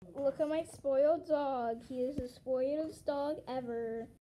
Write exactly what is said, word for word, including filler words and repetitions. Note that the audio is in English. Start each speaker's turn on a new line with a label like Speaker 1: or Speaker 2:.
Speaker 1: Look at my spoiled dog. He is the spoiled dog ever.